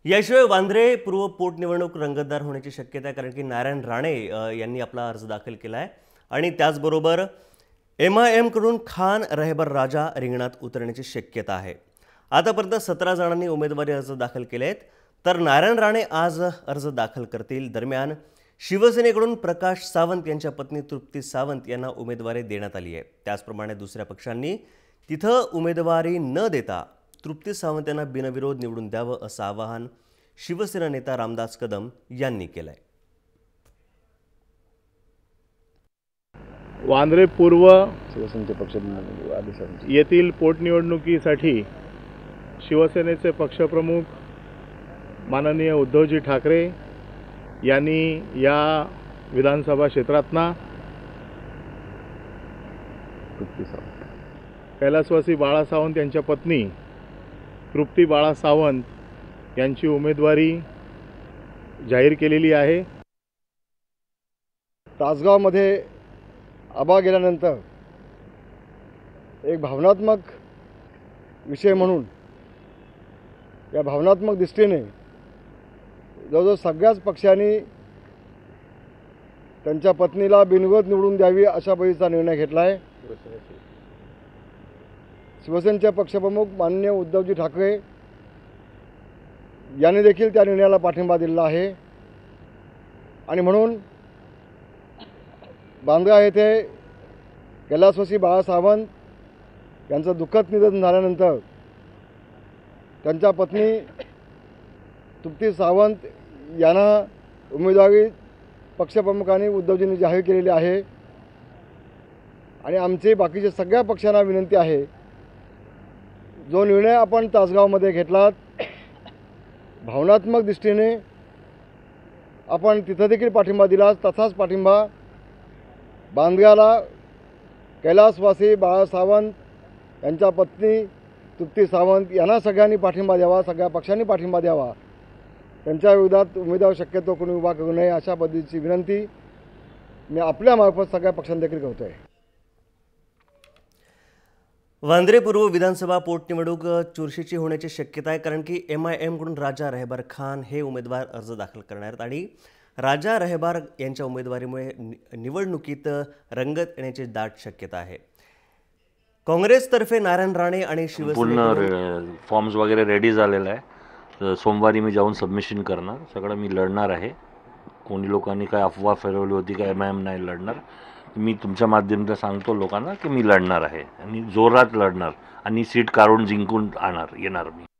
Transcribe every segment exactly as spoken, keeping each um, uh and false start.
याशिवाय वांद्रे पूर्व पोटनिवडणूक रंगतदार होण्याची शक्यता आहे, कारण की नारायण राणे यांनी आपला अर्ज दाखल केला आहे आणि त्याचबरोबर एम आय एमकडून खान रहबर राजा रिंगणात उतरण्याची शक्यता आहे। आतापर्यंत सतरा जणांनी उमेदवारी अर्ज दाखल केले आहेत, तर नारायण राणे आज अर्ज दाखल करतील। दरम्यान शिवसेनेकडून प्रकाश सावंत यांच्या पत्नी तृप्ती सावंत यांना उमेदवारी देण्यात आली आहे। त्याचप्रमाणे दुसऱ्या पक्षांनी तिथं उमेदवारी न देता तृप्ती सावंत यांना बिनविरोध निवडून द्यावं असं आवाहन शिवसेना नेता रामदास कदम यांनी केलंय। वांद्रे पूर्व शिवसेनेचे पक्ष येथील पोटनिवडणुकीसाठी शिवसेनेचे पक्षप्रमुख माननीय उद्धवजी ठाकरे यांनी या विधानसभा क्षेत्रातना कैलासवासी बाळा सावंत यांच्या पत्नी तृप्ती बाळा सावंत यांची उमेदवारी जाहीर केलेली आहे। तासगावमध्ये आबा गेल्यानंतर एक भावनात्मक विषय म्हणून या भावनात्मक दृष्टीने जवळजवळ सगळ्याच पक्षांनी त्यांच्या पत्नीला बिनविरोध निवडून द्यावी अशा पद्धतीचा निर्णय घेतला आहे। शिवसेनेचे पक्षप्रमुख माननीय उद्धवजी ठाकरे यांनी देखील त्या निर्णयाला पाठिंबा दिला आहे आणि म्हणून बांद्रा येथे कैलासवासी बाळा सावंत यांचं दुःखद निधन झाल्यानंतर त्यांच्या पत्नी तृप्ती सावंत यांना उमेदवारी पक्षप्रमुखांनी उद्धवजींनी जाहीर केलेली आहे आणि आमचे बाकीचे सगळ्या पक्षांना विनंती आहे, जो निर्णय आपण तासगावमध्ये घेतलात भावनात्मक दृष्टीने आपण तिथं देखील पाठिंबा दिला, तसाच पाठिंबा बांद्र्याला कैलासवासी बाळा सावंत यांच्या पत्नी तृप्ती सावंत यांना सगळ्यांनी पाठिंबा द्यावा, सगळ्या पक्षांनी पाठिंबा द्यावा। त्यांच्या विरोधात उमेदवार शक्यतो कोणी उभा करू नये अशा पद्धतीची विनंती मी आपल्यामार्फत सगळ्या पक्षांना देखील करतो आहे। वांद्रे पूर्व विधानसभा पोटनिवडणूक चुरशीची होण्याची शक्यता आहे, कारण की एम आय एमकडून राजा रहबर खान हे उमेदवार अर्ज दाखल करणार आहेत आणि राजा रहबर यांच्या उमेदवारीमुळे निवडणुकीत रंगत येण्याची दाट शक्यता आहे। काँग्रेसतर्फे नारायण राणे आणि शिवसेना फॉर्म्स वगैरे रेडी झालेला आहे। सोमवारी मी जाऊन सबमिशन करणार, सगळं मी लढणार आहे। कोणी लोकांनी काय अफवा फिरवली होती का एम आय एम नाही लढणार, मी तुमच्या माध्यमातून सांगतो लोकांना की मी लढणार आहे आणि जोरात लढणार आणि सीट काढून जिंकून आणणार येणार मी।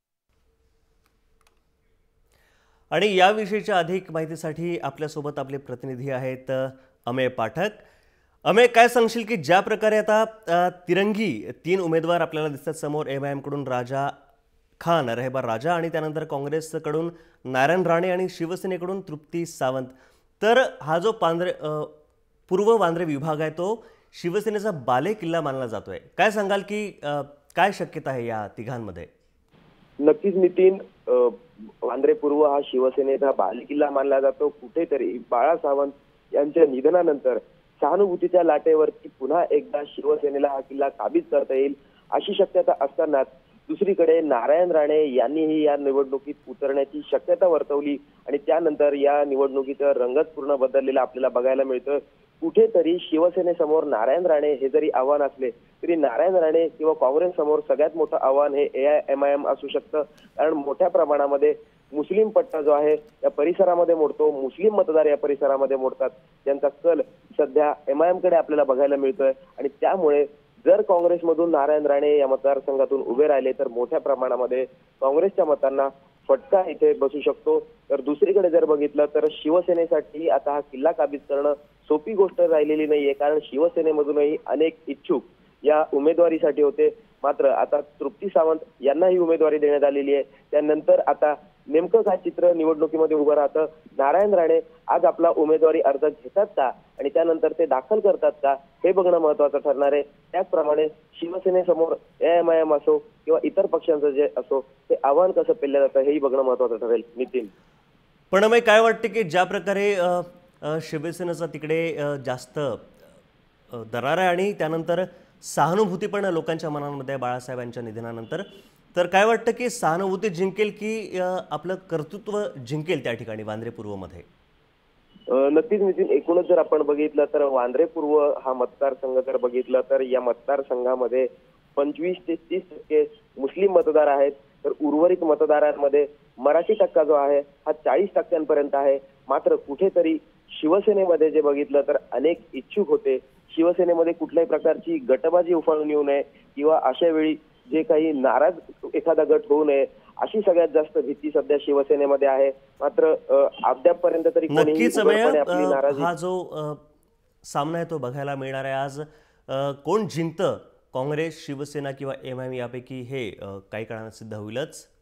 आणि याविषयीच्या अधिक माहितीसाठी आपल्यासोबत आपले प्रतिनिधी आहेत अमेय पाठक। अमेय, काय सांगशील की ज्या प्रकारे आता तिरंगी तीन उमेदवार आपल्याला दिसतात समोर, एम आय एमकडून राजा खान रहबर राजा आणि त्यानंतर काँग्रेसकडून नारायण राणे आणि शिवसेनेकडून तृप्ती सावंत, तर हा जो पांद्रे पूर्व वांद्रे विभाग आहे तो शिवसेनेचा बाले किल्ला मानला जातोय। काय सांगाल की काय शक्यता आहे या तिघांमध्ये? नक्कीच नितीन, वांद्रे पूर्व हा शिवसेनेचा बालेकिल्ला मानला जातो। कुठेतरी बाळा सावंत यांच्या निधनानंतर सहानुभूतीच्या लाटेवरती पुन्हा एकदा शिवसेनेला हा किल्ला काबीज करता येईल अशी शक्यता असतानाच दुसरीकडे नारायण राणे यांनीही या निवडणुकीत उतरण्याची शक्यता वर्तवली आणि त्यानंतर या निवडणुकीचं रंगत पूर्ण बदललेला आपल्याला बघायला मिळतं। कुठेतरी शिवसेनेसमोर नारायण राणे हे जरी आव्हान असले तरी नारायण राणे किंवा काँग्रेस समोर सगळ्यात मोठं आव्हान हे A I M I M असू शकतं, कारण मोठ्या प्रमाणामध्ये मुस्लिम पट्टा जो आहे या परिसरामध्ये मोडतो, मुस्लिम मतदार या परिसरामध्ये मोडतात, त्यांचा कल सध्या एम आय एम कडे आपल्याला बघायला मिळतोय आणि त्यामुळे जर काँग्रेसमधून नारायण राणे या मतदारसंघातून उभे राहिले तर मोठ्या प्रमाणामध्ये काँग्रेसच्या मतांना फटका इथे बसू शकतो। तर दुसरीकडे जर बघितलं तर शिवसेनेसाठी आता हा किल्ला काबीज करणं सोपी गोष्ट राहिलेली नाहीये, कारण शिवसेनेमधूनही अनेक इच्छुक या उमेदवारीसाठी होते, मात्र आता तृप्ती सावंत यांना ही उमेदवारी देण्यात आलेली आहे। त्यानंतर आता नेमकं काय चित्र निवडणुकीमध्ये उभं राहतं, नारायण राणे आज आपला उमेदवारी अर्ज घेतात का आणि त्यानंतर ते दाखल करतात का हे बघणं महत्त्वाचं ठरणार आहे। त्याचप्रमाणे शिवसेनेसमोर A I I I M किंवा इतर पक्षांचं जे असो ते आव्हान कसं पेललं जातं हेही बघणं महत्त्वाचं ठरेल। नितीन, पण मग काय वाटते की ज्या प्रकारे शिवसेनेचा तिकडे जास्त दरार आहे आणि त्यानंतर सहानुभूती पण लोकांच्या मनांमध्ये बाळासाहेबांच्या निधनानंतर, तर काय वाटतं की सहानुभूती जिंकेल की अ, आपलं कर्तृत्व जिंकेल त्या ठिकाणी वांद्रे पूर्वमध्ये? अ, नक्कीच नितीन, एकूणच जर आपण बघितलं तर वांद्रे पूर्व हा मतदारसंघ जर बघितला तर या मतदारसंघामध्ये पंचवीस ते तीस टक्के मुस्लिम मतदार आहेत, तर उर्वरित मतदारांमध्ये मराठी टक्का जो आहे हा चाळीस टक्क्यांपर्यंत आहे. मात्र कुठेतरी शिवसेनेमध्ये जे बघितलं तर अनेक इच्छुक होते. शिवसेनेमध्ये कुठल्याही प्रकारची गटबाजी उफाळून येऊ नये किंवा अशा वेळी जे काही नाराज एखादा गट होऊ नये अशी सगळ्यात जास्त भीती सध्या शिवसेनेमध्ये आहे. मात्र अ, अद्यापपर्यंत तरी कोणीही नक्कीच अमेय, उघडपणे आपली अ, नाराजी हा जो अ, सामना आहे तो बघायला मिळणार आहे आज. अ, कोण जिंकतं, काँग्रेस, शिवसेना किंवा एम आय एम यापैकी हे अ, काही काळानं सिद्ध होईलच.